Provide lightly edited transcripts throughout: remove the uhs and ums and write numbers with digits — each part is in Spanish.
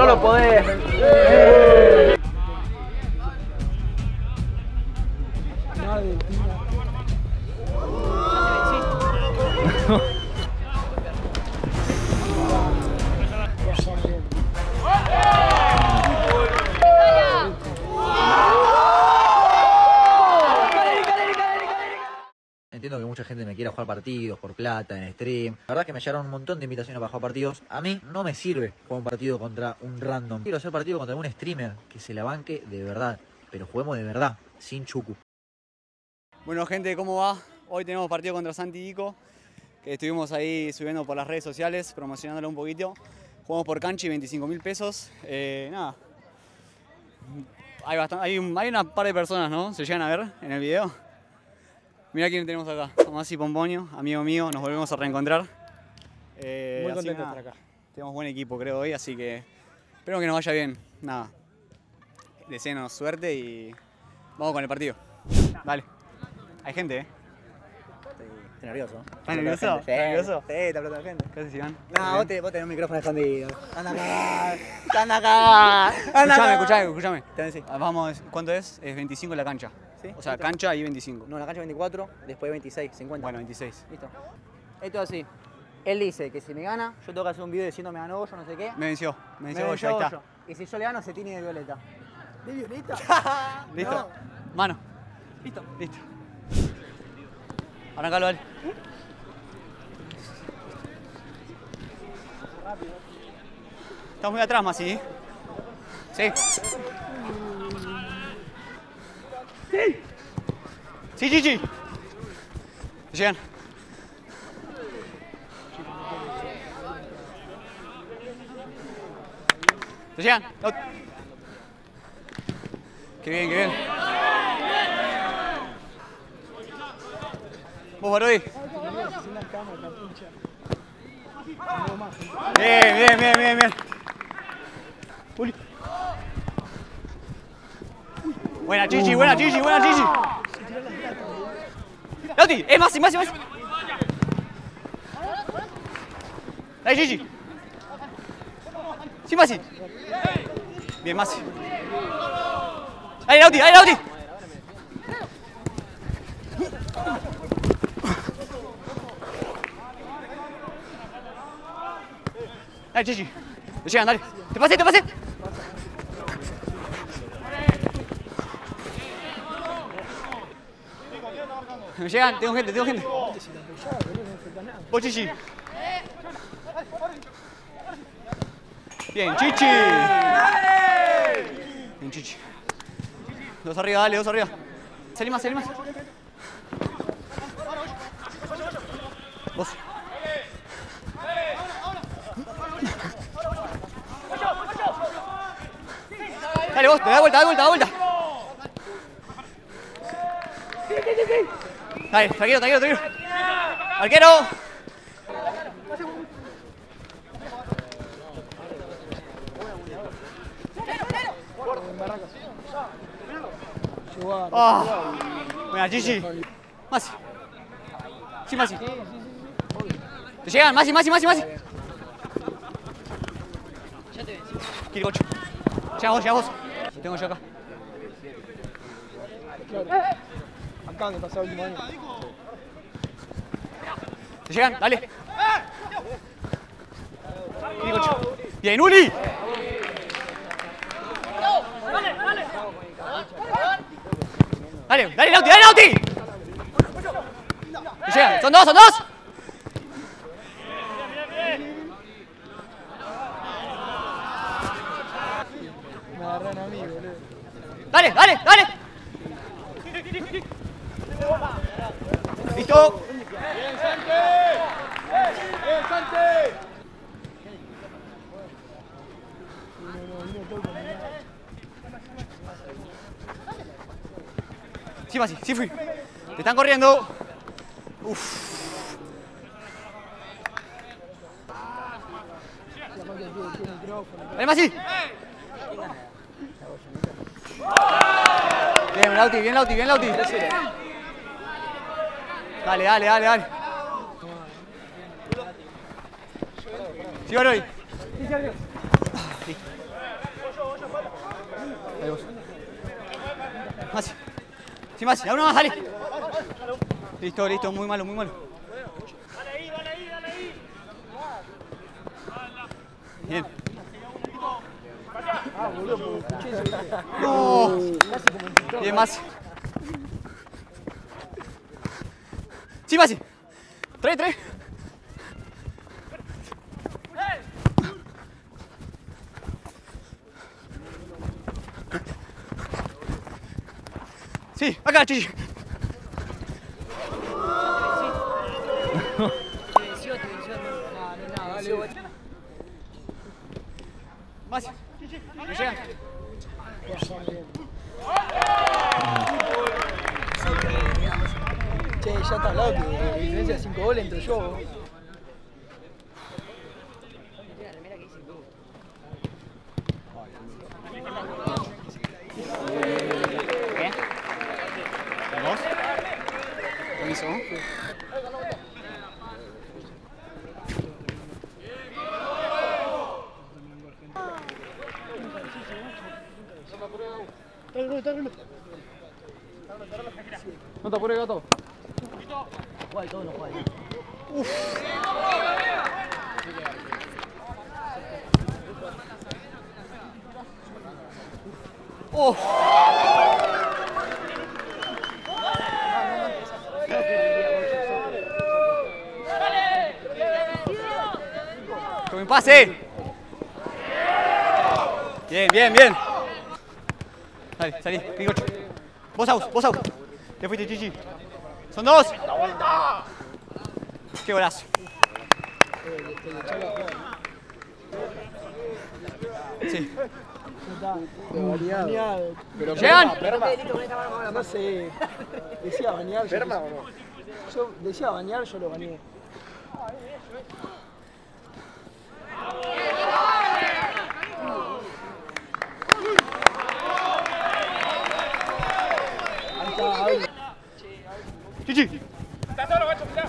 No lo podés. Entiendo que mucha gente me quiera jugar partidos por plata, en stream. La verdad es que me llegaron un montón de invitaciones para jugar partidos. A mí no me sirve jugar un partido contra un random. Quiero hacer partido contra un streamer que se la banque de verdad. Pero juguemos de verdad, sin chucu. Bueno, gente, ¿cómo va? Hoy tenemos partido contra Santi Ico, que estuvimos ahí subiendo por las redes sociales, promocionándolo un poquito. Jugamos por cancha y 25.000 pesos. Nada. Hay una par de personas, ¿no? ¿Se llegan a ver en el video? Mirá quién tenemos acá, Tomás y Pomponio, amigo mío, nos volvemos a reencontrar. Muy contento de estar acá. Tenemos buen equipo, creo, hoy, así que espero que nos vaya bien. Nada, deseenos suerte y vamos con el partido. Dale. Hay gente, ¿eh? Estoy nervioso. ¿Estás nervioso? ¿Estás nervioso? Sí, está hablando la gente. ¿Qué haces, Iván? No, vos tenés un micrófono escondido. Anda acá. Anda acá. Escuchame. También sí. Vamos, ¿cuánto es? Es 25 en la cancha. ¿Sí? O sea, ¿Listo? cancha y 25. No, la cancha 24, después 26, 50. Bueno, 26. Listo. Esto es así. Él dice que si me gana, yo tengo que hacer un video diciendo me ganó Goyo, no sé qué. Me venció Goyo, ahí está. Goyo. Y si yo le gano, se tiene de violeta. ¿De violeta? Listo. No. Mano. Listo. Listo. Arrancalo, dale. Estamos muy atrás, Masi. Sí. Sí, Chichi. Llegan. ¿Se llegan? Qué bien, qué bien. ¿Vos, Barodi? Bien. Buena, Chichi. Lauti, Masi. Dale, Chichi. Sí, Masi. Bien, Masi. Dale, Lauti. Dale, Chichi. Te llegan, dale. Te pasé. Me llegan, tengo gente. Vos, Chichi. Bien, Chichi. Bien, Chichi. Dos arriba, dale, dos arriba. Salí más. Vos. Dale, vos, da vuelta. Dale, tranquilo. Arquero. Buena, Chichi. Masi. Sí, Masi. ¿Te llegan? Masi. Quiere 8. Llega vos. Tengo yo acá. Acá me pasó el último año. ¿Te llegan? Dale. Quiere 8. Bien, Uli. Dale, Lauti. ¿Te llegan? Son dos. Me agarran a mí, boludo. Dale. Listo. Bien, Santi. Sí, Masi, sí fui. Te están corriendo. Uf. Dale, Masi. Bien, Lauti. Dale. Sí, Baroli. Ahí vos. Más. Sí, más. A uno más, dale. Listo, listo. Muy malo, muy malo. Dale ahí. Bien. No. Bien, más. Sí, más. Trae. Sí, acá, Chichi. Más. ¿Me llegan? Che, ya está hablado que la diferencia de 5 goles entre yo. ¿Qué? ¿Vos? ¿Permiso? No te apures, gato. Juega todo, no juega. ¡Con mi pase! Bien. Dale, salí, Picocho. Vos out. Te fuiste, Chichi. Son dos. Qué golazo. Sí. Baneado. Pero ¿Llegan? No sé. Decía banear. ¿Perma o no? Yo decía banear, yo lo baneé. Ahí. Chichi. Está solo, guacho, mirá.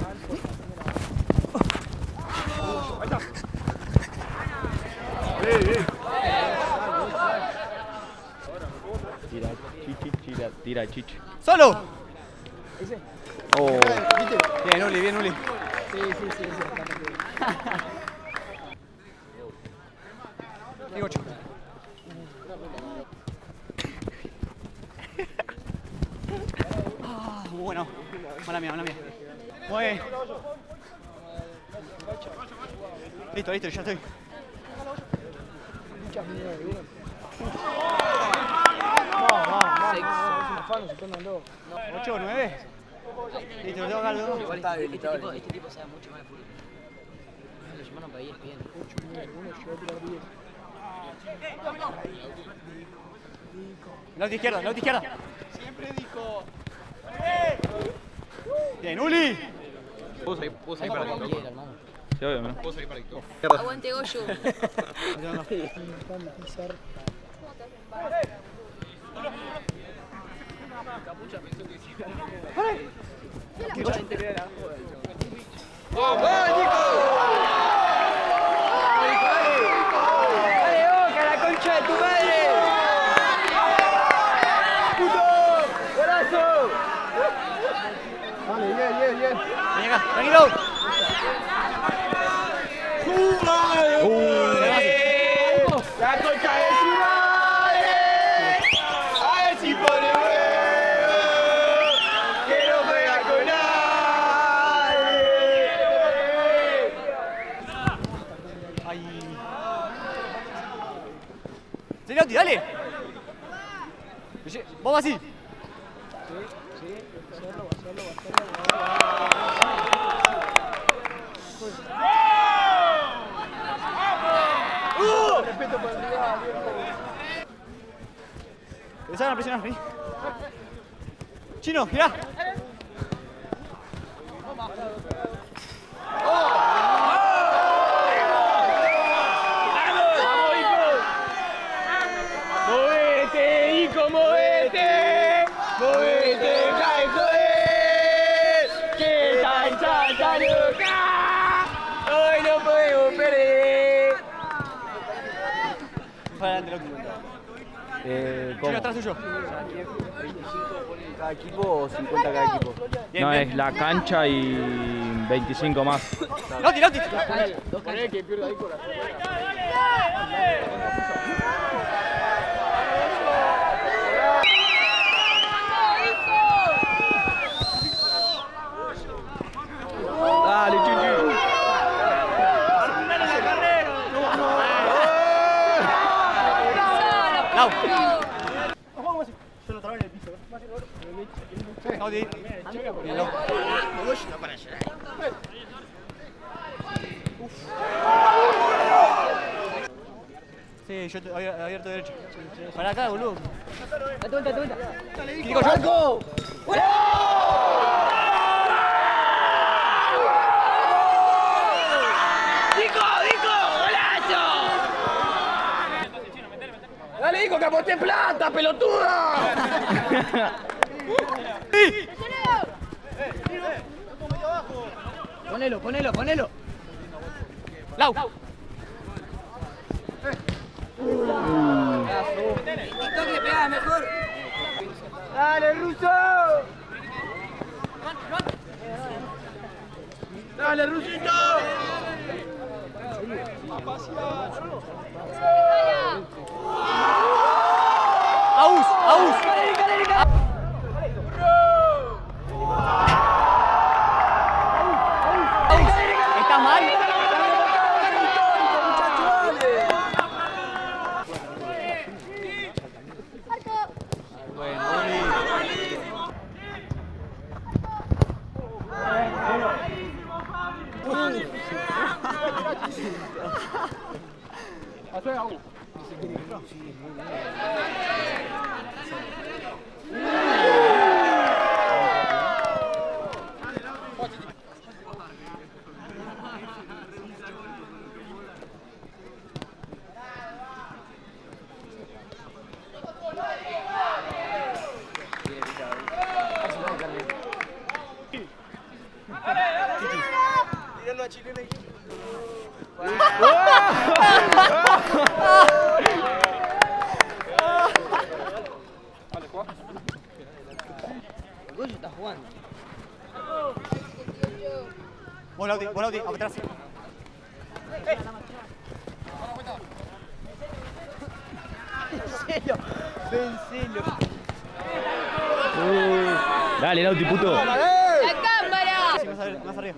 Tira, Chichi. ¡Solo! ¿Ese? Oh. ¿Viste? Bien, Uli. Sí, ese está. Picocho. Bueno, mala mía. Muy bien. Listo, ya estoy. Muchas mierdas, bien. Vamos. 8 o 9. Listo, lo tengo acá, lo tengo. Igual este tipo sabe mucho más de fútbol. Lo llamaron para ESPN. Uno llegó a tirar 10. La otra izquierda. Siempre dijo. Bien, Uli. ¿Puedo salir para Como TikTok? quiera, hermano. Sí, obvio, ¿no? ¿Puedo salir para TikTok? Aguante Goyo. Bien. Vení acá, tranquilo. ¡La concha de su madre! A ver si pone huevo, que no juega con nadie. Ay. Celotti, dale. Vamos así. Respeto por el rival, Empezaron a presionar, vení. Chino, mirá. ¡Movete, hijo, movete! ¡Movete, deja de joder! ¡Que está loca! ¡Hoy no podemos perder! Para adelante, loco. Chino, atrás suyo. 25 ponen cada equipo o 50 cada equipo. Bien, No, bien. es la cancha y 25 más. Loti, Loti. Dale, Chichi. Lau. Loti. Bien, Lau. Sí, yo estoy abierto derecho. Para acá, boludo. Date vuelta, date vuelta. Digo yo. Dale, hijo, que aposté plata, pelotuda. Ponelo, ponelo, ponelo. Lau. Toque, pegá mejor. Dale, Ruso. Dale, Rusito. Aus, aus. Está mal. Goyo está jugando. Vos, Lauti, atrás. Vencelo, vencelo. Dale, Lauti, puto. ¡La cámara! Sí, más arriba.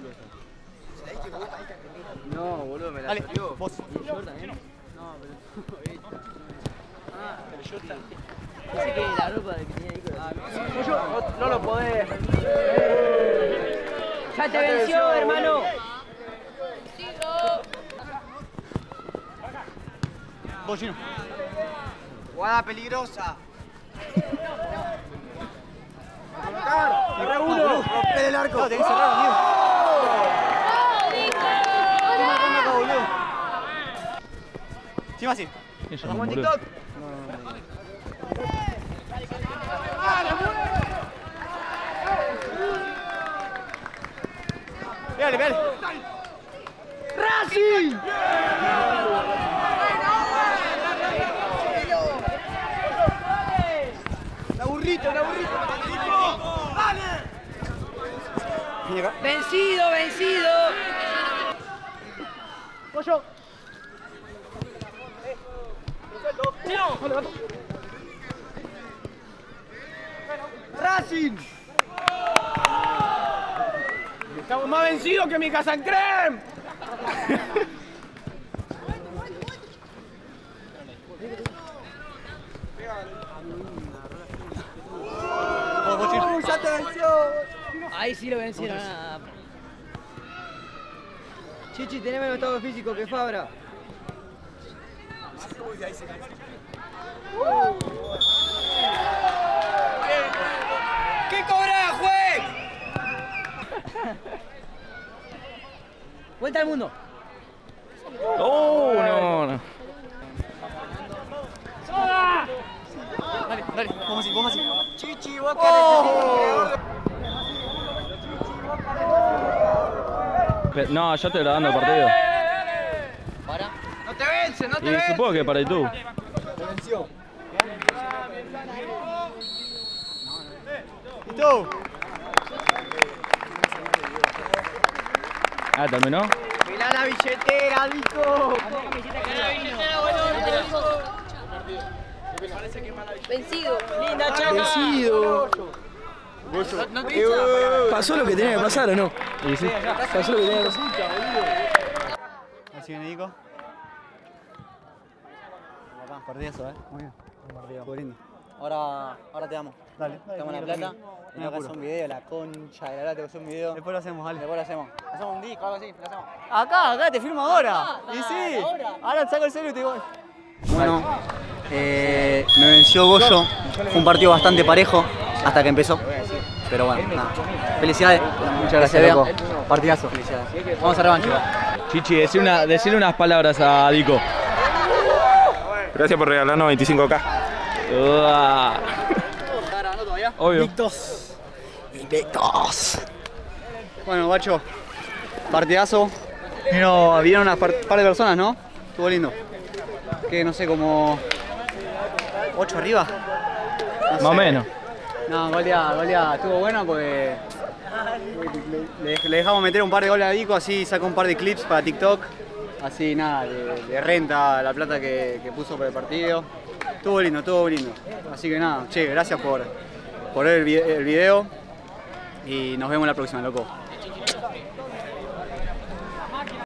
No, boludo, me la Dale, salió. vos. ¿Y yo también? No, pero esta. Ah, pero yo también. Pensé que la ropa de que tenía Nicolás. No lo podés. ¡Ya te venció, hermano! Vos, Chino. Jugada peligrosa. Romper el arco. No, tenés que cerrar, amigo. Acá, boludo. Sí, más así. Eso es un boludo. Pégale, pégale. ¡Racing! La burrita, la burrita. Vení acá. ¡Vencido, vencido! Pollo. Racing. Estamos más vencidos que mi casa en creme. Vos, Chino. Ya te venció. Ahí sí lo vencieron. Chichi, tenés menos estado físico que Fabra. ¿Qué cobra, juez? Vuelta al mundo. Oh, no, no. Dale, dale. Vamos así, vamos así. Chichi, vos querés No, ya estoy grabando el partido. Para. No te vence, no te Y vence. supongo que para YouTube. Te venció. ¡Listo! Ah, terminó. Pelá la billetera, Dico. Vencido. Vencido. ¿Pasó lo que tenía que pasar o no? Y sí. Pasó lo que tenía que pasar. Así viene Nico. Partidazo, Muy bien. Estuvo lindo. Ahora te amo. Dale. Te amo la plata. Tengo que hacer un video, la concha de la lata, te voy a hacer un video. Después lo hacemos, dale. Después lo hacemos. Hacemos un disco, algo así, lo hacemos. Acá, te filmo ahora. Y sí. Ahora saco el celu y te digo. Bueno, me venció Goyo. Fue un partido bastante parejo hasta que empezó. Pero bueno, nada. Felicidades. Muchas gracias, loco. Partidazo. Felicidades. Vamos a revancha. Chichi, decile unas palabras a Dico. Gracias por regalarnos 25K. Uah. ¿Estás grabando todavía? Obvio. Invictos. Bueno, guacho. Partidazo. Vieron unas par de personas, ¿no? Estuvo lindo. Que no sé, como 8 arriba. No Más sé. o menos. No, goleada. Estuvo bueno porque le dejamos meter un par de goles a Dico, así saca un par de clips para TikTok. Así nada, de renta la plata que puso por el partido. Estuvo lindo. Así que nada, che, gracias por ver el video y nos vemos la próxima, loco.